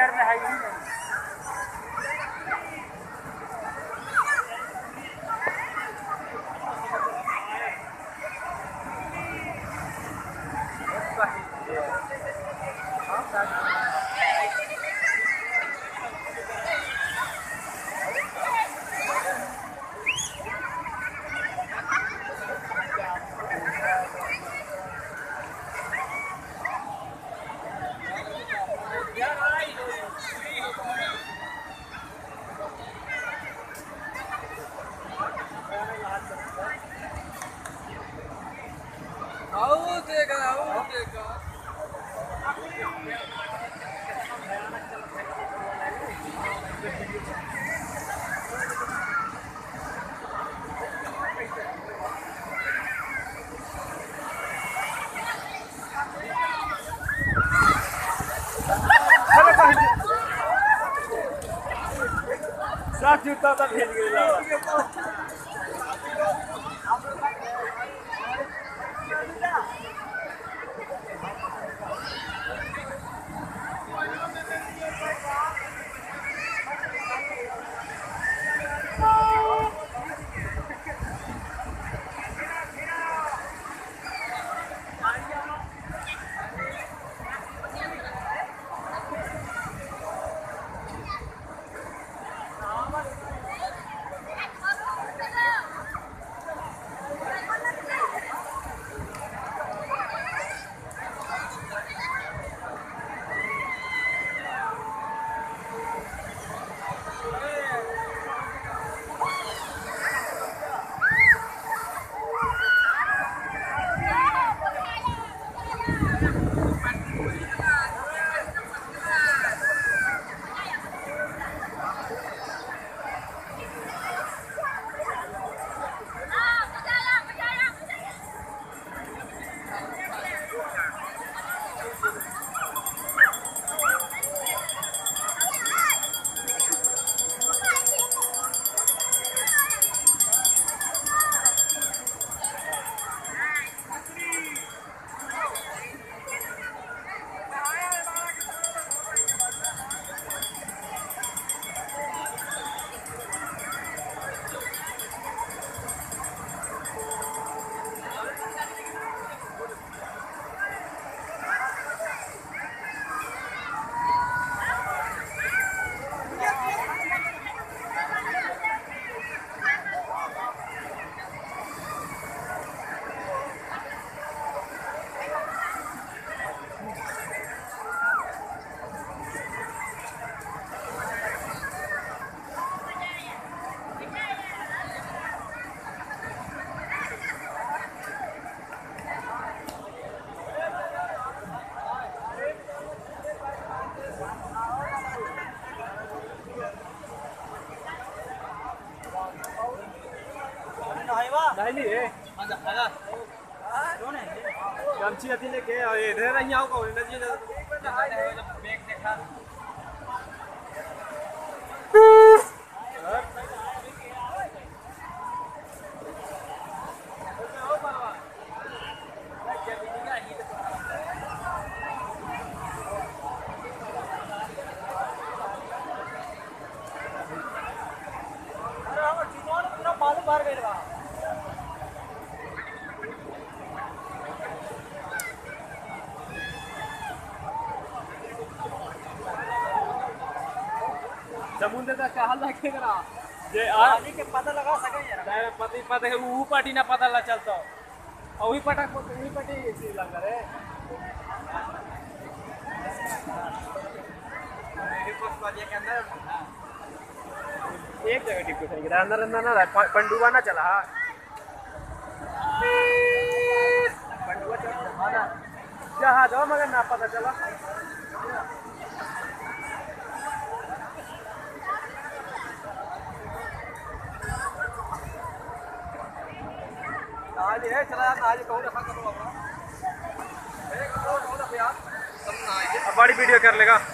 शहर में है ही नहीं। साथ जूता तो भेज गया। नहीं है आजा आजा कौन है गमछी अति लेके ये इधर नहीं आओ कौन नजी बैग देखा मालूम बाहर गए बा समुद्र का क्या हाल लगेगा ये आदमी के पता लगा सके यार पति पता है वो पार्टी ना पता ला चलता और वही पार्टी इसी लग रहे मेरे पास बाजे के अंदर एक जगह टिप के अंदर अंदर ना पंडुआ ना चला पंडुआ चला जहाज हो मगर ना पता चला आज है चला आज कहूँ रखा करो अपना एक और यार बड़ी वीडियो कर लेगा।